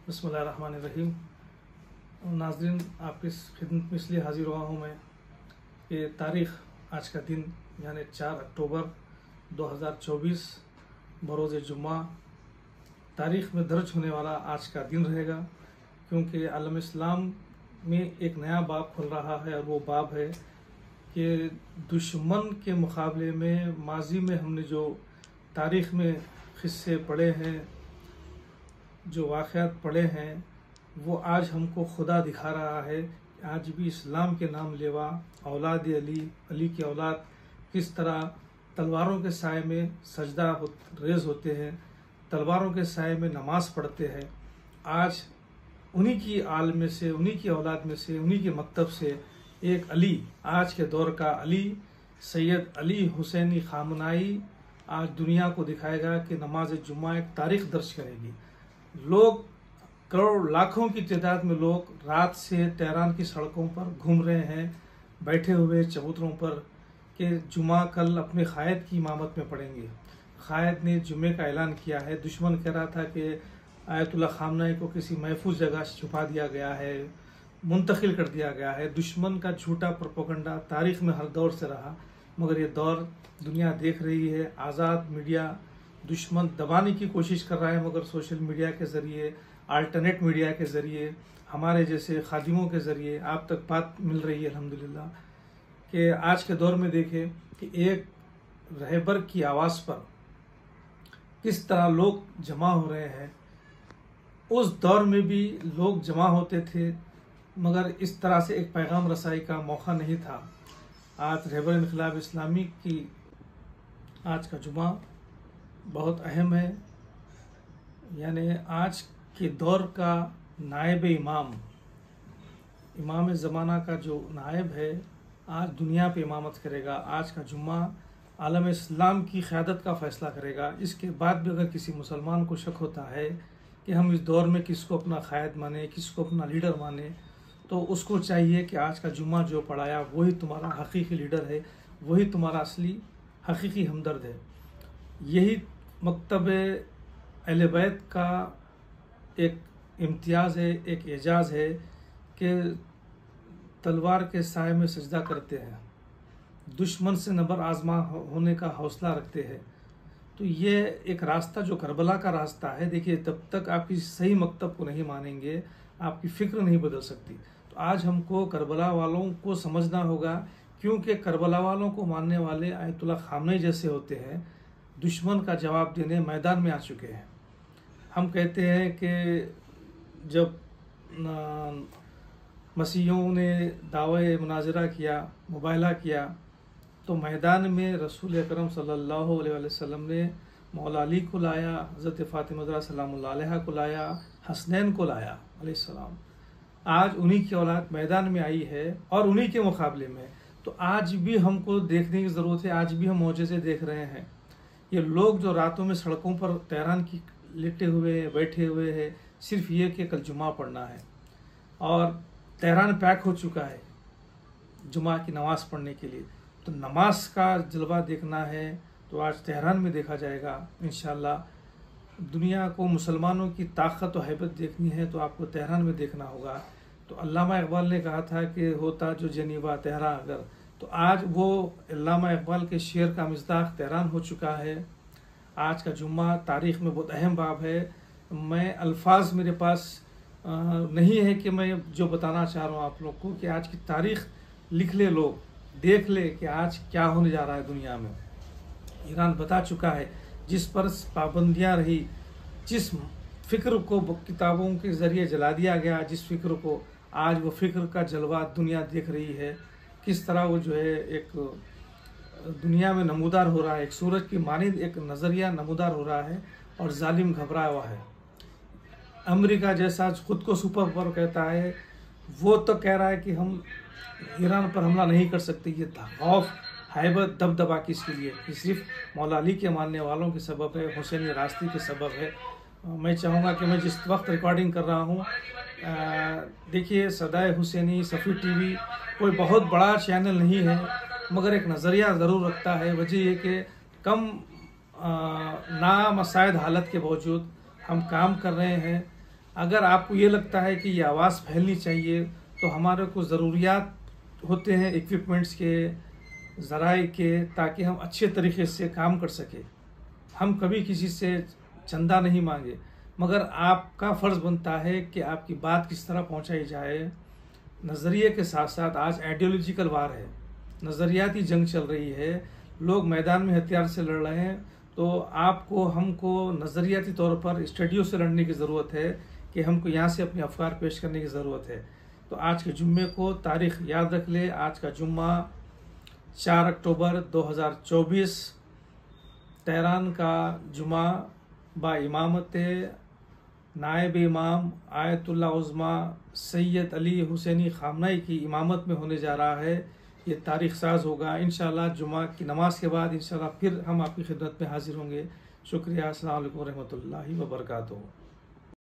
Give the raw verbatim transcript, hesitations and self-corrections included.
बिस्मिल्लाहिर्रहमानिर्रहीम। नाज़रीन, आपकी खिदमत में इसलिए हाजिर हुआ हूँ मैं कि तारीख़ आज का दिन यानी चार अक्टूबर दो हज़ार चौबीस बरोज़ जुम्मा तारीख़ में दर्ज होने वाला आज का दिन रहेगा, क्योंकि आलम इस्लाम में एक नया बाब खुल रहा है और वो बाब है कि दुश्मन के मुकाबले में माजी में हमने जो तारीख़ में क़िस्से पढ़े हैं, जो वाक़यात पढ़े हैं, वो आज हमको खुदा दिखा रहा है कि आज भी इस्लाम के नाम लेवा औलाद अली अली की औलाद किस तरह तलवारों के साए में सजदा हो, रेज़ होते हैं, तलवारों के साए में नमाज पढ़ते हैं। आज उन्हीं की आल में से, उन्हीं की औलाद में से, उन्हीं के मकतब से एक अली, आज के दौर का अली सैयद अली हुसैनी खामनाई आज दुनिया को दिखाएगा कि नमाज जुम्मा एक तारीख़ दर्ज करेगी। लोग करोड़ लाखों की तादाद में लोग रात से तेहरान की सड़कों पर घूम रहे हैं, बैठे हुए चबूतरों पर कि जुम्मा कल अपने क़ायद की इमामत में पढ़ेंगे। क़ायद ने जुम्मे का ऐलान किया है। दुश्मन कह रहा था कि आयतुल्लाह खामनाई को किसी महफूज जगह से छुपा दिया गया है, मुंतकिल कर दिया गया है। दुश्मन का झूठा प्रोपेगेंडा तारीख़ में हर दौर से रहा, मगर ये दौर दुनिया देख रही है। आज़ाद मीडिया दुश्मन दबाने की कोशिश कर रहा है, मगर सोशल मीडिया के ज़रिए, अल्टरनेट मीडिया के ज़रिए, हमारे जैसे खादिमों के ज़रिए आप तक बात मिल रही है अल्हम्दुलिल्लाह। कि आज के दौर में देखें कि एक रहबर की आवाज़ पर किस तरह लोग जमा हो रहे हैं। उस दौर में भी लोग जमा होते थे, मगर इस तरह से एक पैगाम रसाई का मौका नहीं था। आज रहबर इनक़िलाब इस्लामी की आज का जुमा बहुत अहम है, यानी आज के दौर का नायब इमाम, इमाम ज़माना का जो नायब है, आज दुनिया पे इमामत करेगा। आज का जुम्मा आलम इस्लाम की क़यादत का फ़ैसला करेगा। इसके बाद भी अगर किसी मुसलमान को शक होता है कि हम इस दौर में किसको अपना क़ायद माने, किसको अपना लीडर माने, तो उसको चाहिए कि आज का जुम्मा जो पढ़ाया वही तुम्हारा हकीकी लीडर है, वही तुम्हारा असली हकीकी हमदर्द है। यही मकतब अहले बैत का एक इम्तियाज़ है, एक एजाज़ है कि तलवार के साए में सजदा करते हैं, दुश्मन से नबर आजमा होने का हौसला रखते हैं। तो ये एक रास्ता जो करबला का रास्ता है। देखिए, तब तक आप किसी सही मकतब को नहीं मानेंगे, आपकी फ़िक्र नहीं बदल सकती। तो आज हमको करबला वालों को समझना होगा, क्योंकि करबला वालों को मानने वाले आयतुल्लाह खामनाई जैसे होते हैं, दुश्मन का जवाब देने मैदान में आ चुके हैं। हम कहते हैं कि जब मसीहों ने दावे मुनाजरा किया, मुबाहला किया, तो मैदान में रसूल अकरम सल्लल्लाहु अलैहि वसल्लम ने मौला अली को लाया, हज़रत फ़ातिमा ज़हरा सलामुल्लाह अलैहा को लाया, हसनैन को लाया अलैहिस्सलाम। आज उन्हीं की औलाद मैदान में आई है और उन्हीं के मुकाबले में। तो आज भी हमको देखने की ज़रूरत है, आज भी हम मौजज़े देख रहे हैं। ये लोग जो रातों में सड़कों पर तेहरान की लेटे हुए हैं, बैठे हुए हैं, सिर्फ ये कि कल जुमा पढ़ना है, और तेहरान पैक हो चुका है जुमा की नमाज़ पढ़ने के लिए। तो नमाज का जलवा देखना है तो आज तेहरान में देखा जाएगा इंशाअल्लाह। दुनिया को मुसलमानों की ताकत और हैबत देखनी है तो आपको तेहरान में देखना होगा। तो अल्लामा इकबाल ने कहा था कि होता जो जनीबा तेहरान अगर, तो आज वो अल्लामा इकबाल के शेर का मिज़दाक़ तेहरान हो चुका है। आज का जुम्मा तारीख़ में बहुत अहम बाब है। मैं अल्फाज मेरे पास नहीं है कि मैं जो बताना चाह रहा हूँ आप लोग को, कि आज की तारीख़ लिख ले, लोग देख ले कि आज क्या होने जा रहा है दुनिया में। ईरान बता चुका है, जिस पर पाबंदियाँ रही, जिस फ़िक्र को किताबों के ज़रिए जला दिया गया, जिस फ़िक्र को आज वो फ़िक्र का जलवा दुनिया देख रही है, किस तरह वो जो है एक दुनिया में नमूदार हो रहा है, एक सूरज की मानिंद एक नज़रिया नमूदार हो रहा है और जालिम घबराया हुआ है। अमेरिका जैसा ख़ुद को सुपर पावर कहता है, वो तो कह रहा है कि हम ईरान पर हमला नहीं कर सकते। ये खौफ, हैबत, दबदबा किसके लिए? कि सिर्फ मौला अली के मानने वालों के सबब है, हुसैनी रास्ते के सबब है। मैं चाहूँगा कि मैं जिस वक्त रिकॉर्डिंग कर रहा हूँ, देखिए सदाए हुसैनी सफ़ी टीवी कोई बहुत बड़ा चैनल नहीं है, मगर एक नज़रिया ज़रूर रखता है। वजह ये कि कम नामसायद हालत के बावजूद हम काम कर रहे हैं। अगर आपको ये लगता है कि ये आवाज़ फैलनी चाहिए तो हमारे को ज़रूरियात होते हैं इक्विपमेंट्स के, ज़राए के, ताकि हम अच्छे तरीके से काम कर सकें। हम कभी किसी से चंदा नहीं मांगे, मगर आपका फ़र्ज़ बनता है कि आपकी बात किस तरह पहुंचाई जाए। नज़रिए के साथ साथ आज आइडियोलॉजिकल वार है, नज़रियाती जंग चल रही है, लोग मैदान में हथियार से लड़ रहे हैं। तो आपको हमको नज़रियाती तौर पर स्टडियो से लड़ने की ज़रूरत है कि हमको यहाँ से अपने अफकार पेश करने की ज़रूरत है। तो आज के जुम्मे को तारीख़ याद रख ले, आज का जुम्मा चार अक्टूबर दो हज़ार चौबीस, तेहरान का जुमा बा इमामत नायब इमाम आयतुल्ला उज़्मा सैयद अली हुसैनी ख़ामनई की इमामत में होने जा रहा है। ये तारीख़ साज होगा इंशाअल्लाह। जुमा की नमाज के बाद इंशाअल्लाह फिर हम आपकी खिदमत में हाजिर होंगे। शुक्रिया। अस्सलाम वालेकुम रहमतुल्लाहि व बरकातुहू।